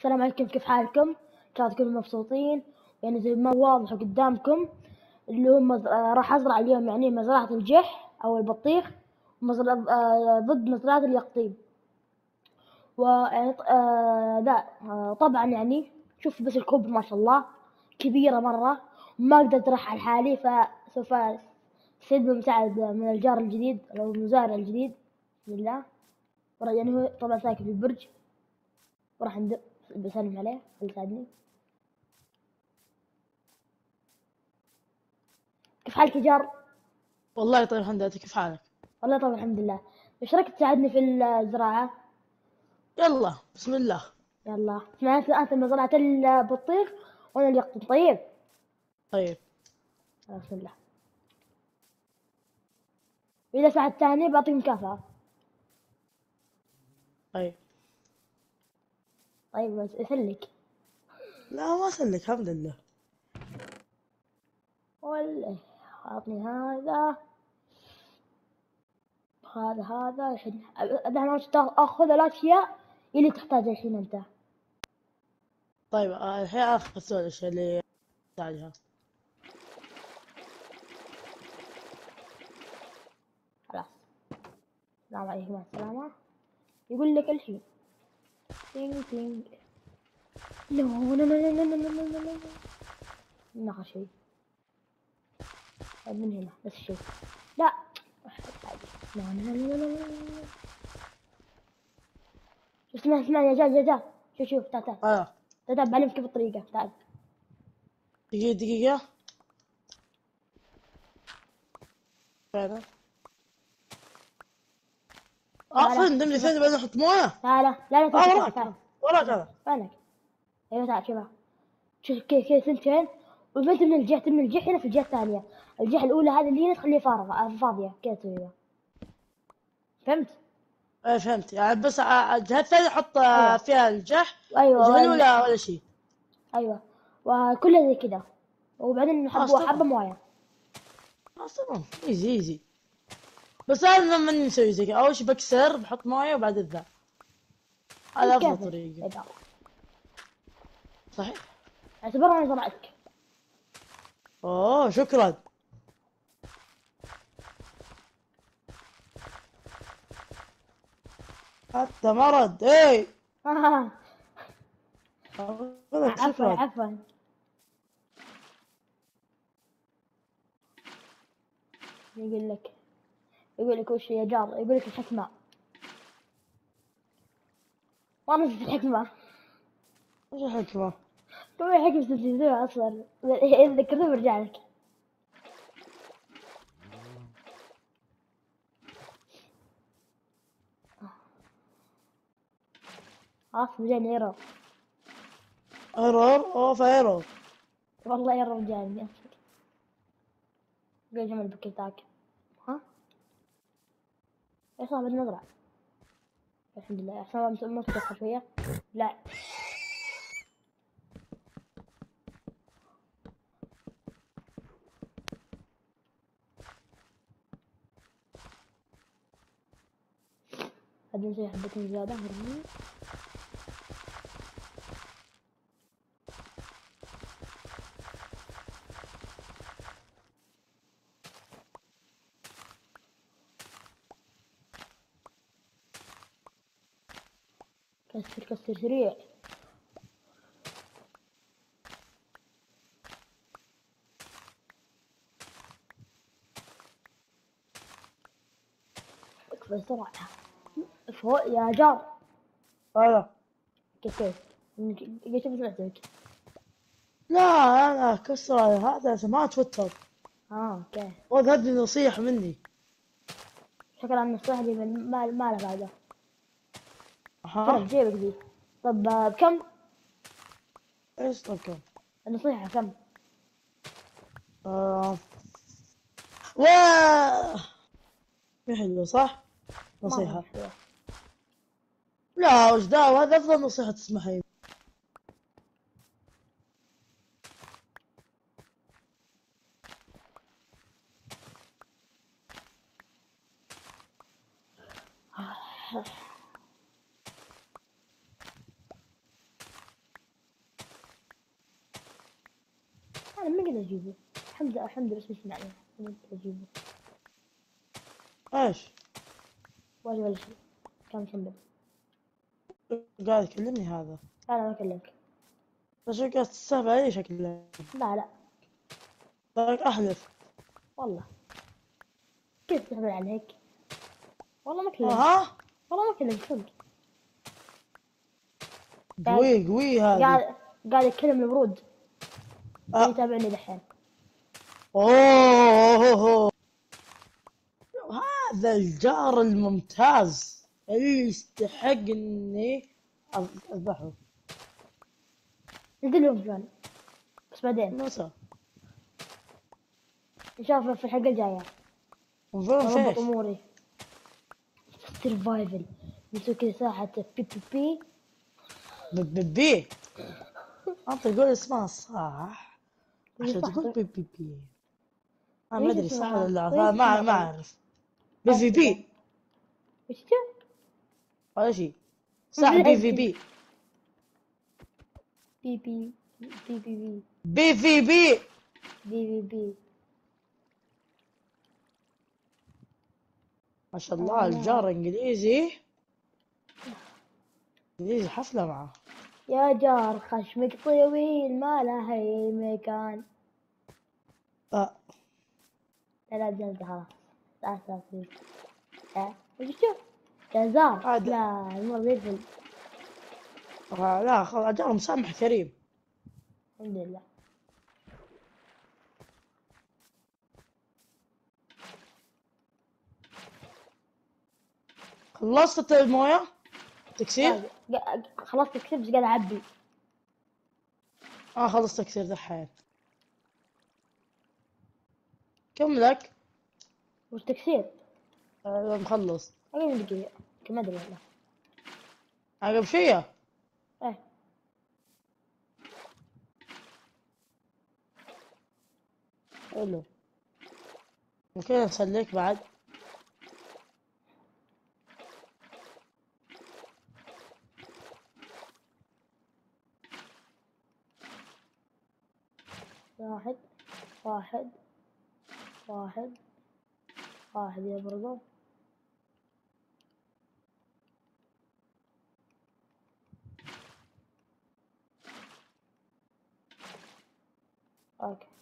السلام عليكم، كيف حالكم؟ إن شاء الله تكونوا مبسوطين. يعني زي ما واضح قدامكم اللي هو راح أزرع اليوم يعني مزرعة الجح أو البطيخ ضد مزرعة اليقطين. ويعني طبعا يعني شوف بس الكوب ما شاء الله كبيرة مرة، وما أقدر أطرحها لحالي، فسوف أستفيد بمساعدة من الجار الجديد أو المزارع الجديد بسم الله. يعني هو طبعا ساكن في البرج، وراح بسلم عليه اللي يساعدني. كيف حالك يا جار؟ والله طيب الحمد لله، كيف حالك؟ والله طبعا الحمد لله. ايش رايك تساعدني في الزراعة؟ يلا بسم الله. يلا معناته انت مزرعة البطيخ وانا اليقطين. طيب طيب بسم الله. واذا ساعدتني بعطيك مكافأة. طيب. طيب بس يسلك. لا ما اسلك الحمد لله. ولا اعطني هذا هذا الحين. انا اخذ الاشياء اللي تحتاجها الحين انت. طيب الحين اخذ الاشياء اللي تحتاجها. خلاص. السلام عليكم، مع السلامة. يقول لك الحين تينج تينج. نو نو نو نو نو نو نو نو نو. من آخر شيء من هنا بس شيء. لا لا لا لا لا لا لا. اسمع يا جال شوف تعال اه تعال بعلمك كيف الطريقة. تعال دقيقة فعلا. تعال فين دمني شوف. فين بعدين احط مويه. تعال لا اه تعال وراك تعال وراك تعال. هذا. فينك؟ ايوه تعال شوف كيف سنتين. وانت من الجهة هنا في الجهة الثانية. الجهة الأولى هذه اللي هنا تخليها فاضية كذا تسويها. فهمت؟ ايه فهمت، يعني بس الجهة الثانية احط ايوه فيها الجح. ايوه الجهة الأولى ولا شيء. ايوه وكلها زي كذا. وبعدين خلاص حبة تمام. مويه. خلاص تمام، ايزي ايزي. بس انا لما نسوي زي كذا اول شيء بكسر بحط مويه وبعد ذا. انت هذا افضل كيفك طريقة. يا جار. صحيح. اعتبرها انا زرعتك. اوه شكرا. حتى مرض ايه. أقولك عفوا شكرا. عفوا. يقول لك وش يا جار؟ يقول لك الحكمة. ما نسيت الحكمة. وش الحكمة؟ كم الحكمة تنسيتوها أصلا؟ إذا ذكرتها برجع لك. خلاص رجعني ايرور. ايرور اوف ايرور. والله ايرور رجعني أصلا. قول جمل بكيتاك. ها؟ ايش صار بدنا نزرع؟ الحمد لله عشان ما تدخل شوية. لا بعدين نسوي حبتين زيادة هرمون. كسر سريع. اكفى بسرعة. فوق يا جار. هذا. كيف قلت بسمعتك. لا انا كسر هذا ما توتر. اوكي. خذ هذه نصيحة مني. شكرا على النصيحة دي، ما له فايدة. ها. ترى في جيبك دي. طب بكم ايش طب كم؟ النصيحة؟ كم؟ آه. واه. حلو صح؟ ما هي نصيحة. حلوة. لا وش دعوة، هذا افضل نصيحة تسمعها. من اجيبه؟ حمزة بس يسمعني، من اجيبه؟ ايش؟ ولا شيء، كان مكمل. قاعد يكلمني هذا. انا ما اكلمك. بس قاعد تستهبل علي شكله. لا لا طيب احلف. والله. كيف تهبل عليك؟ والله ما كلمت. ها؟ والله ما كلمت صدق. قاعد قوي هذه. قاعد يتكلم الورود. اللي أه. يتابعني دحين. اوه. هذا الجار الممتاز اللي يستحق اني اذبحه. نزل لهم جوان بس بعدين نسى. نشوفه في الحلقة الجاية. وفين اضبط فيش؟ اموري. سرفايفل. نسوي كذا ساحة بي. بي. انت تقول اسمها صح هي عشان صح تقول طيب. بي. انا ما وإيش ادري صح اسمها؟ ولا لا، وإيش اسمها ما طيب؟ اعرف. بي. وش ده؟ ولا شيء. صح بي في بي. بي بي بي بي بي بي في بي. بي. ما شاء الله أنا الجار انجليزي. انجليزي حفلة معه. يا جار خشمك طويل ما له أي مكان. أه. لا جلد خلاص. لا تسوي. وش شو؟ يا زار عاد. لا المرة يقفل. لا خلاص جار مسامح كريم. الحمد لله. خلصت المويه تكسير. خلاص كسبت بس قاعد أعبي. خلصت تكسير دحين. كم لك؟ وش تكسير؟ مخلص. أقل من دقيقة. ما أدري والله. عقب شوية. إيه. حلو. ممكن نسليك بعد. واحد يا برضو. اوكي.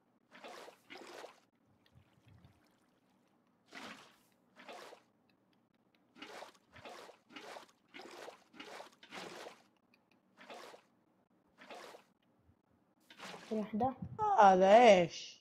واحدة. هذا ايش؟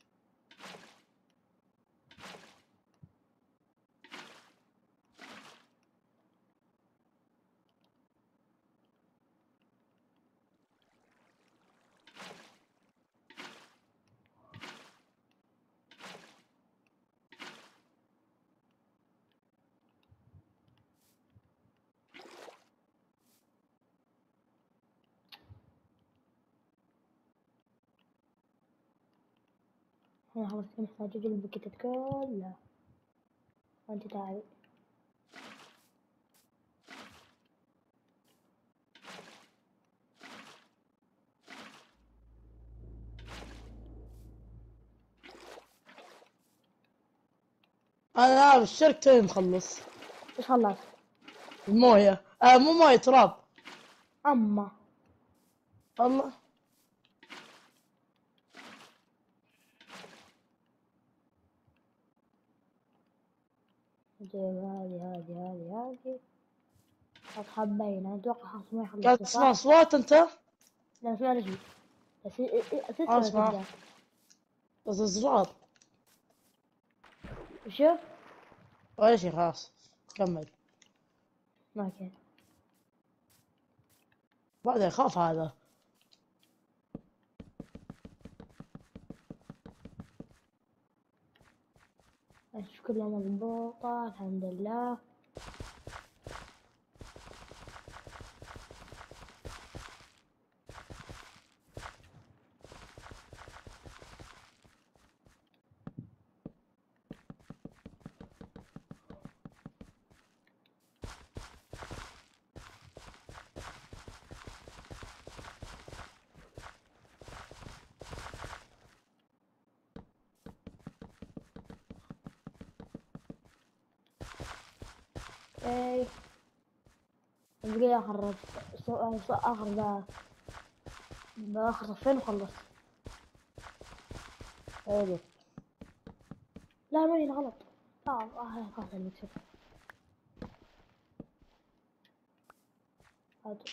أنا خلاص محتاج أجيب الباكيتات كلها. وأنت تعالي. انا بالشركة توي مخلص. إيش خلاص؟ المويه مو مويه تراب. أما الله. أجيب هذه. حبين أتوقع خلاص ما قاعد يخلص تسمع صح؟ اصوات انت؟ لا اسمع رجلي. بس اسمع. تبدأ. بس اصوات. وشوف. ولا شيء خلاص. كمل. ما كان. بعدين يخاف هذا. أشوف كلها مضبوطة الحمد لله. اي بقي اخر اخر باخر صفين وخلصت. حلو. لا ما هنا غلط. خلاص المكسب. هاتوا.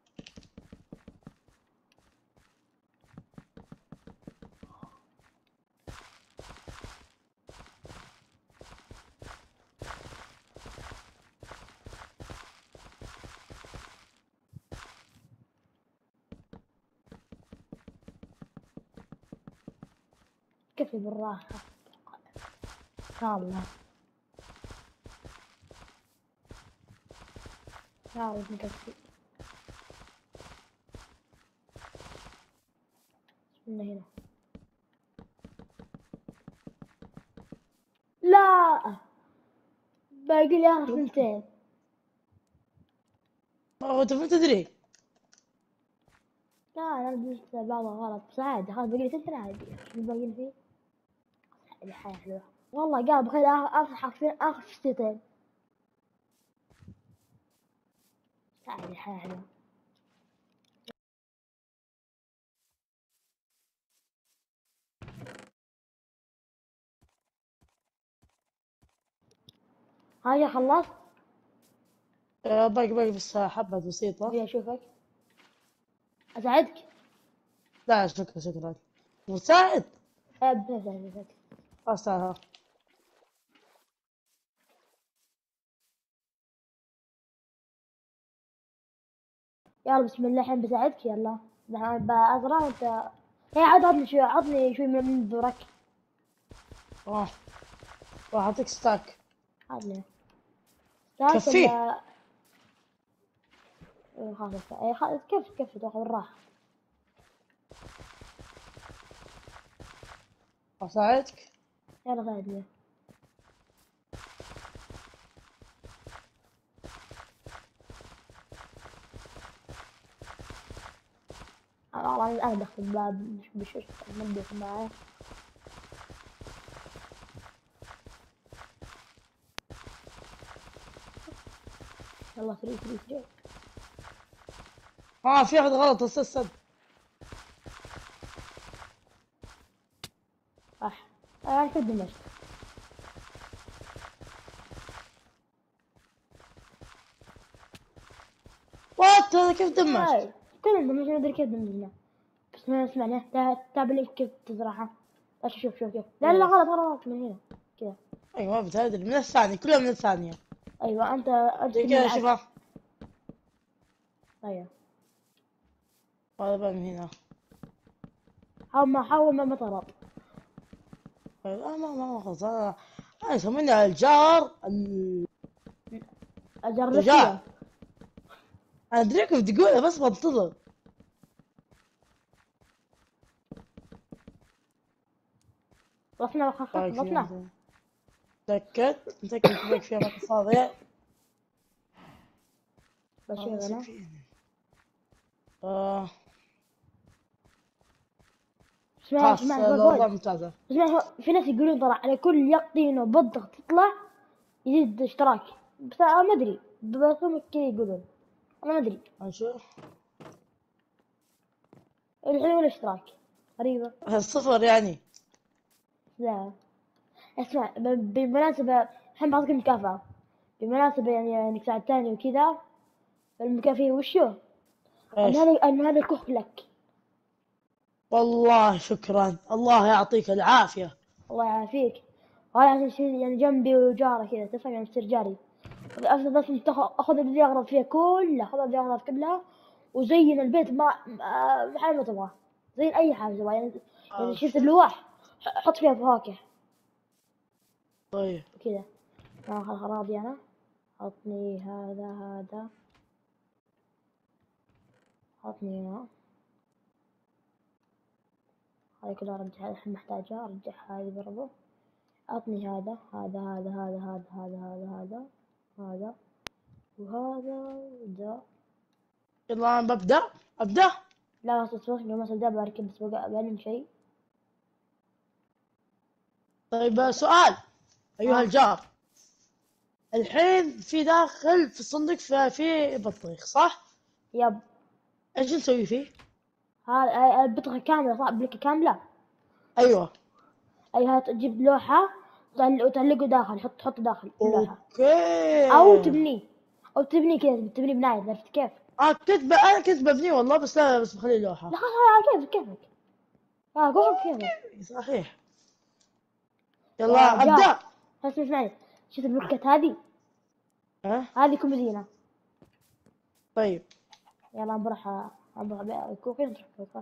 كفي بالراحة إن شاء الله. يا رب نكفي. بسم الله هنا. لا باقي لي آخر ثنتين. هو انت ما تدري. لا أنا بديت بعضها غلط بس عادي خلاص باقي لي ثنتين عادي. شو باقي لي فيه؟ الحياة حلوة والله. قال بخير آخر حرفين آخر ثنتين. عادي الحياة حلوة. هاي خلصت. باقي بس حبة بسيطة. أبي أشوفك أساعدك. لا شكرا شكرا. مساعد. أساعدك. خلاص تعال ها. يلا بسم الله الحين بساعدك. يلا الحين بأزرع وأنت. هي عطني شوي من ذرك. راح اعطيك ستاك. عطني ستاك كفيه. ولا خلاص. إيه كيف تاخذ الراحة. اساعدك. يلا ساعدني. والله الآن دخل الباب مش منبه معي. يلا سريع. في واحد غلط استاذ. صح. أنا كنت دمجت. وات هذا كيف دمجت؟ هاي كلنا دمجنا ما أدري كيف دمجنا. بس ما سمعنا تابع لك كيف تزرعها. شوف كيف. لا إيه. غلط من هنا كذا. ايوه ما بتهدر من الثانية كلها من الثانية. أيوة أنت زي تكمل كذا العكس. شوفها. أيوة هذا بقى من هنا. حاول ما طلب. لا ما خلاص انا يسموني الجار أجرب الرجال. فيها. انا ادري كيف تقولها بس بنتظر. خلصنا. متأكد كذاك فيها مكان فاضي. بشوف هذا أنا. سكين. آه خلاص الأوضاع فوز. ممتازة. اسمع في ناس يقولون ترى على كل يقطين وبضغط تطلع يزيد اشتراك. بس أنا ما أدري بس هم كذا يقولون. أنا ما أدري نشوف. الحين ولا اشتراك غريبة. الصفر يعني. لا اسمع بالمناسبة الحين بعطيك مكافأة. بالمناسبة يعني انك ساعدتني وكذا. المكافأة وشو؟ ايش؟ ان هذا كوخ لك. والله شكرا الله يعطيك العافية. الله يعافيك. وهذا عشان شيء يعني جنبي وجارة كذا تفهم يعني تصير جاري. أفضل بس انت اخذ اللي اغراض فيها كلها. خذ اللي اغراض كلها وزين البيت محل ما تبغاه. زين اي حاجة تبغى يعني شفت شوف. اللوح حط فيها فواكه طيب وكذا. اخذ اغراضي انا. عطني هذا. عطني هنا. هاي كلها ارجعها الحين محتاجها ارجعها هذه برضو. عطني هذا وهذا وذا. يلا أنا أبدأ. لا بس اصبر لو ما صدق بركب بس بقى بعلم شيء. طيب سؤال أيها ها الجار. الحين في داخل في الصندوق في بطيخ صح؟ يب. ايش نسوي فيه؟ هذا البطاقة كاملة صح، بلكة كاملة. ايوه. أي هات تجيب لوحة وتعلقه داخل، حط داخل اللوحة. أو اوكي. تبنيه، أو تبنيه كذا، تبنيه بناية، عرفت كيف؟ انا كنت ببنيه والله، بس لا، بس بخليه لوحة. لا خلاص على كيفك. كيفك كيفك. اوكي صحيح. يا يلا رجال، ابدأ. اسمعني. شفت البلوكات هذه؟ ها. هذه كوميدينا. طيب. يلا بروح كوكي نروح.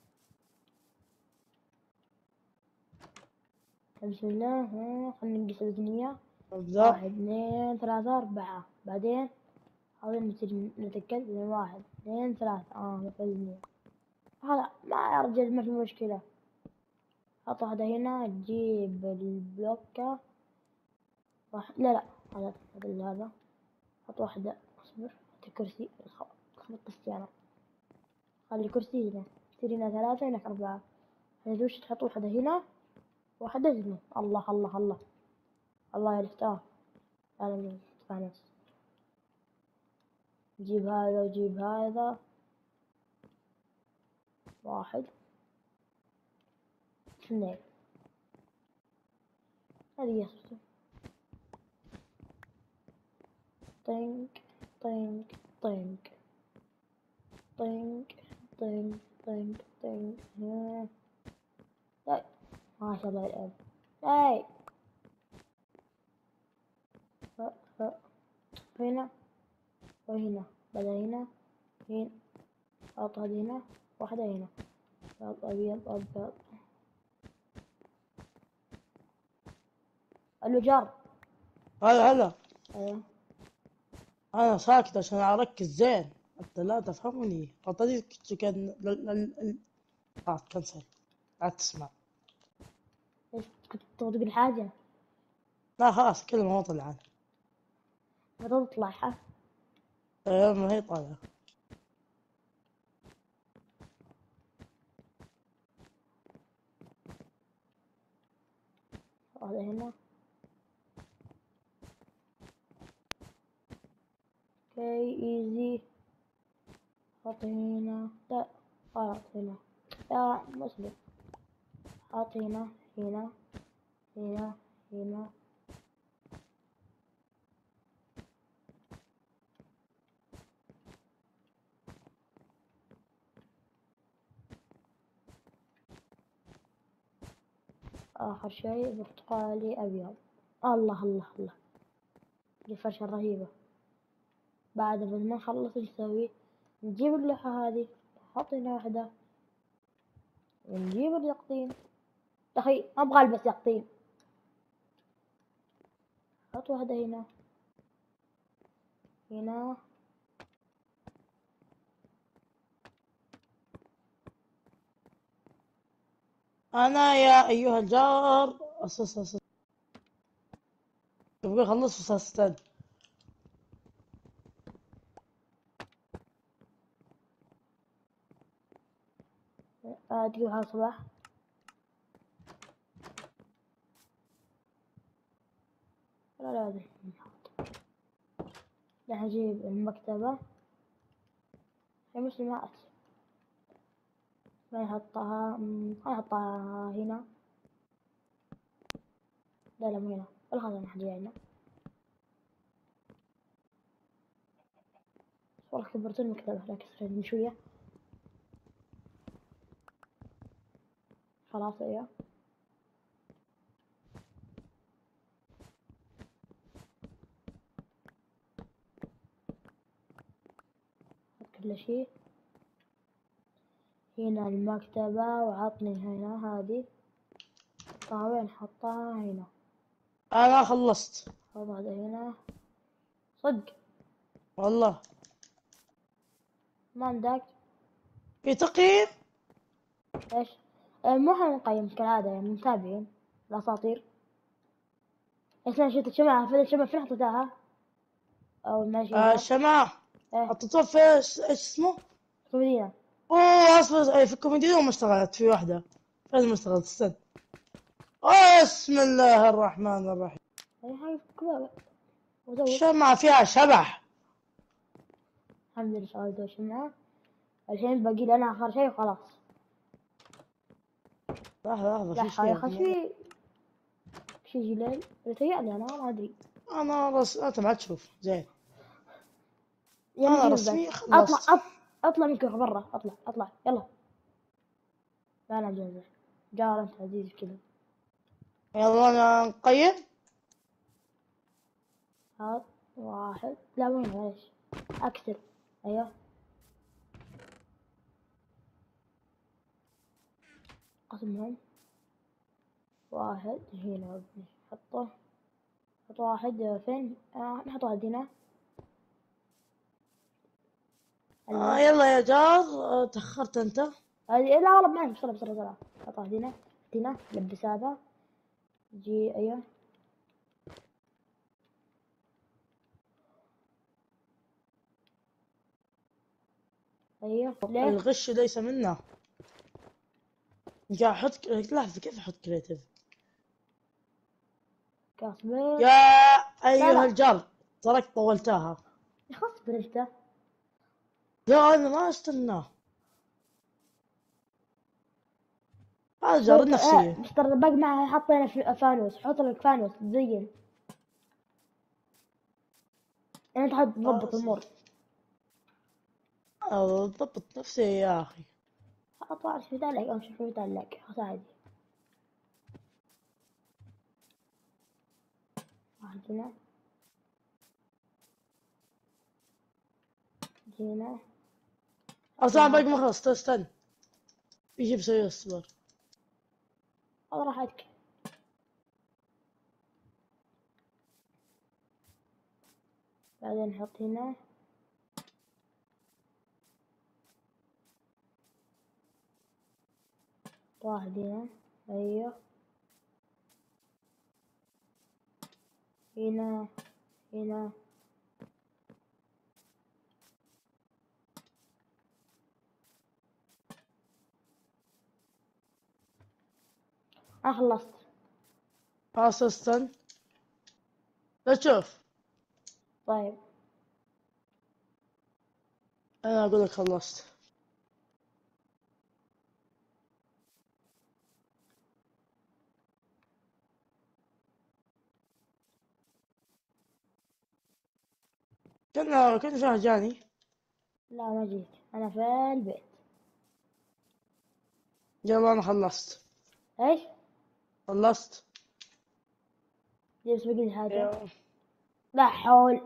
بسم الله. خلينا نقيس الوزنية. ابدأ. 1 2 3 4. بعدين حاولنا نتأكد من 1 2 3. ما في وزنية. هذا ما يا رجال، ما في مشكلة. حط واحدة هنا، تجيب البلوكة. لا هذا. حط واحدة. اصبر. حط الكرسي. خبطت أنا. خلي كرسي هنا. تصير هنا 3، هناك 4. وش تحط واحدة هنا، واحدة هنا. الله الله الله. الله عرفتها. أنا مستانس. نجيب هذا وجيب هذا. 1 2. هذه يا طينك طينك طينك طينك طينك طينك طينك. ما شاء الله الآن. هاي. هنا وهنا. بدأ هنا. هنا. حط هذه هنا، واحدة هنا. أبيض أبيض. الوجار. هلا. أيوه. انا ساكت عشان اركز زين حتى لا تفهمني. اعطيك كان كنسل. لا تسمع. إيش كنت تقول حاجة؟ لا خلاص كلمة ما طلع عنها. ما تطلع ما هي طالعة. هذا هنا. اوكي ايزي. حط هنا. لا غلط هنا. لا مسلم. حط هنا هنا هنا هنا. آخر شيء برتقالي أبيض. الله الله الله. دي فرشة رهيبة. بعد ما نخلص نسوي، نجيب اللوحة هذه، نحط هنا واحدة، ونجيب اليقطين. أخي أبغى ألبس يقطين. حط واحدة هنا هنا. انا يا ايها الجار أص. تبغى خلص استاذ. تجيبها صباح. لا لازم نحط. راح أجيب المكتبة. هي مسلمات. ما نحطها. نحطها هنا. لا مو هنا، ولا خلنا نحطها هنا. والله كبرت المكتبة، لا كسرت من شوية. خلاص ايوه. حط كل شيء هنا. المكتبة، وعطني هنا هذه. حطها وين؟ حطها هنا. انا خلصت حط هذا هنا. صدق والله. ما عندك في تقييم. ايش؟ مو احنا نقيم كالعادة، يعني متابعين الأساطير. ايش أنا شفت الشمعة، فين الشمعة؟ فين حطيتها؟ أو ماشي هناك. الشماعة ايه حطيتها في ايش اسمه؟ في المدينة. اوه اصبر، في الكوميدي وما اشتغلت في واحدة. لازم اشتغلت استنى. بسم الله الرحمن الرحيم. اي هاي كذا. وزود. الشمعة فيها شبح. الحمد لله شغلت الشمعة. الحين باقي لي انا اخر شيء وخلاص. لحظة لا في حول شيء. خشي. شي جلال يتهيألي انا ما ادري. أنا أنت ما تشوف زين. يعني أنا شوف بس. رسمي اطلع خلصت. اطلع منك برا. اطلع يلا. لا انا جاهز. جار انت عزيز كذا. يلا أنا نقيم. هات واحد. لا وين معليش. اكثر. ايوه. قسمهم. واحد هنا. حطه. حط واحد فين؟ نحط واحد هنا. يلا يا جار. تأخرت أنت. هذه لا والله معي. بسرعة. حط واحد هنا. هنا لبس هذا. جي ايوه. ايوه ليه؟ الغش ليس منا. قاعد أحط لحظة كيف أحط كريتيف؟ كاسبر. يا لا أيها لا الجار. ترك طولتها. يخص برنته. لا أنا ما أستناه. هذا جار شوف النفسية. بس ترى باقي معها حطينا في فانوس. حط لك فانوس تزين. يعني انت حط تضبط الامور. ضبط نفسي يا أخي. اطلع شوف عليك او شوف عليك خلاص عادي. واحد هنا. هنا. أصلا باقي ما خلصت استنى. يجي بسوي اصبر. خذ راحتك. بعدين نحط هنا. واحد هنا. ايوه. هنا. هنا. انا خلصت. خلاص استنى. لا تشوف. طيب. أنا أقول لك خلصت. كنا في واحد جاني. لا ما جيت انا في البيت. يلا أنا خلصت. ايش؟ خلصت. جلس بقي لي حاجة. يلا. لا حول.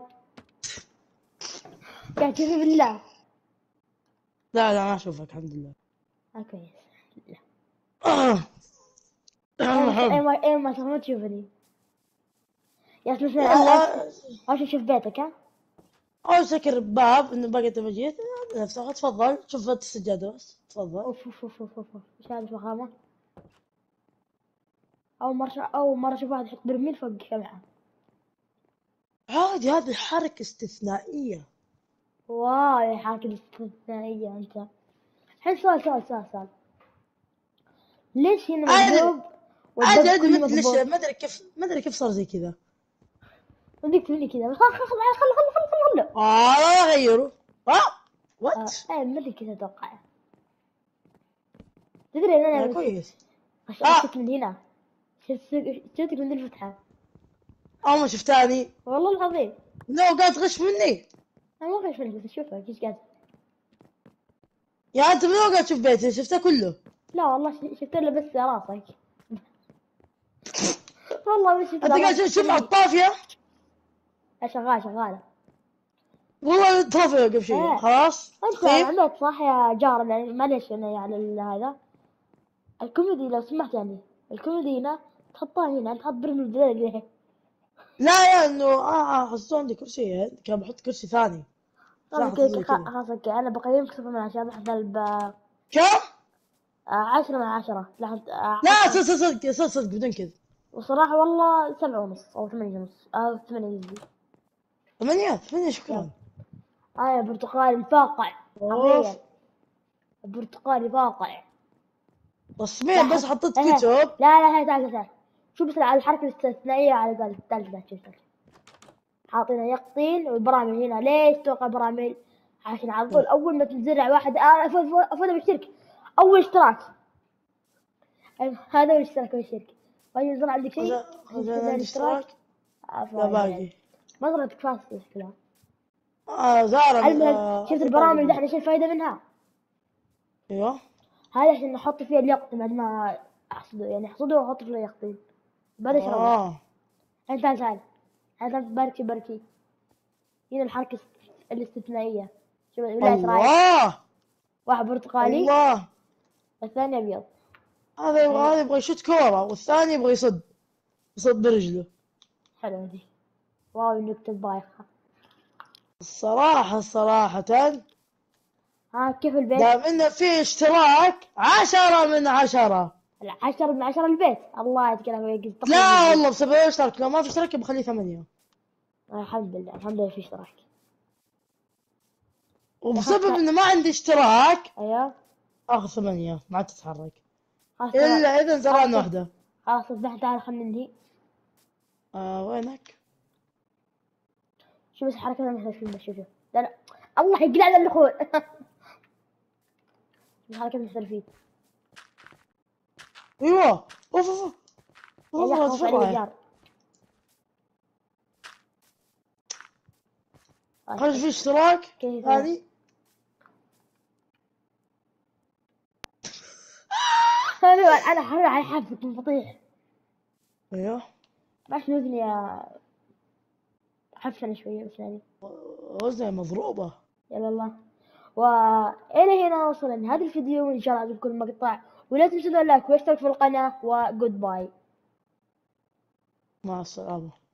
قاعد تشوفي بالله. لا ما أشوفك الحمد لله. كويس. لا. المهم. اي ما ما تشوفني. يا اسمع يلا. اول شوف بيتك ها. أول سكر باب إنه بقيت ما جيت. نفسه تفضل شوف السجادة بس تفضل. اوف ايش هذا فخامة. اول مرة اشوف واحد يحط برميل فوق شمعة. عادي هذه حركة استثنائية. واو يا حركة استثنائية انت. الحين سؤال. ليش هنا عادي مقلوب عادي والباب عادي ما كله أدري ليش مضبوط؟ ما أدري كيف صار زي كذا. وديك تقولي كذا بس خل. لا غيره. وات. ما ادري كذا اتوقع. تدري ان انا كويس. غشيت من هنا. شفتك من الفتحة. أول ما شفتاني. والله العظيم. نو قاعد تغش مني. انا ما غش منك بس اشوفك ايش قاعد. يا أنت من وين قاعد تشوف بيتي شفته كله. لا والله شفت له بس راسك. والله ما شفت أنت له قاعد راسك تشوف كله. الطافية. شغالة. والله الطافية قبل شوي ايه. خلاص انت تقييم. عملت صح يا جار يعني معليش انا يعني هذا. الكوميدي لو سمحت يعني. الكوميدي هنا تحطها هنا تحط برمي البلد. لا يا إنه حطيت عندي كرسي كان بحط كرسي ثاني. صح خلاص حطيت زي كذا. خلاص اوكي انا بقيمك 0/10 بحط 10/10 لحظة لا حط. صدق بدون كذا. وصراحة والله 7.5 أو 8.5 أو 8 قصدي. 8 يلا. شكرا. يا برتقالي فاقع. اوف. حرفيا. برتقالي فاقع. لا تصميم بس حط. حطيت ايه. كتب. لا تعال. شوف بس على الحركة الاستثنائية على قال تعال. حاطين يقطين والبراميل هنا. ليش توقع براميل؟ عشان على طول اول ما تنزرع واحد افوز بالشركة. اول اشتراك. هذا اول اشتراك بالشركة. طيب ينزرع عندك شيء خذ عندي اشتراك. لا باقي. مزرعتك فاسدة كلها. زارع المهم شفت البراميل اللي احنا شو الفايدة منها؟ ايوه. هذا عشان نحط فيها اليقطين بعد ما احصده، يعني احصده واحط فيه اليقطين بعد اشربه. انت تعال هذا بركي. هنا الحركة الاستثنائية. شوف بالله ايش رايك؟ الله. واحد برتقالي الله. والثاني ابيض. هذا يبغى يشوت كورة والثاني يبغى يصد برجله. حلوة دي. واو النكتة بايخة. صراحة ها كيف البيت؟ دام انه في اشتراك 10 من 10. 10 من 10 البيت. الله يتكلم ويقص لا والله بسبب الاشتراك، لو ما في اشتراك بخليه 8. الحمد لله في اشتراك. وبسبب انه ما عندي اشتراك ايوه اخذ 8 ما عاد تتحرك خلاص الا اذا زرعنا واحدة. خلاص تعال خلينا ننهي. وينك؟ شوف بس حركة المحترفين بس. شوف لا الله يقلع على الدخول. شوف حركة المحترفين. ايوه اوف يا خلاص علي والله. جار. خرج في اشتراك كيف ثاني. انا حرة على حافك من فطيح. ايوه باش نبني يا حفنا شوية بس يعني. وزنها مضروبة. يلا الله. وإلى هنا وصلنا لهذا الفيديو، وإن شاء الله عجبكم المقطع، ولا تنسوا اللايك واشترك في القناة، وجود باي. مع السلامة.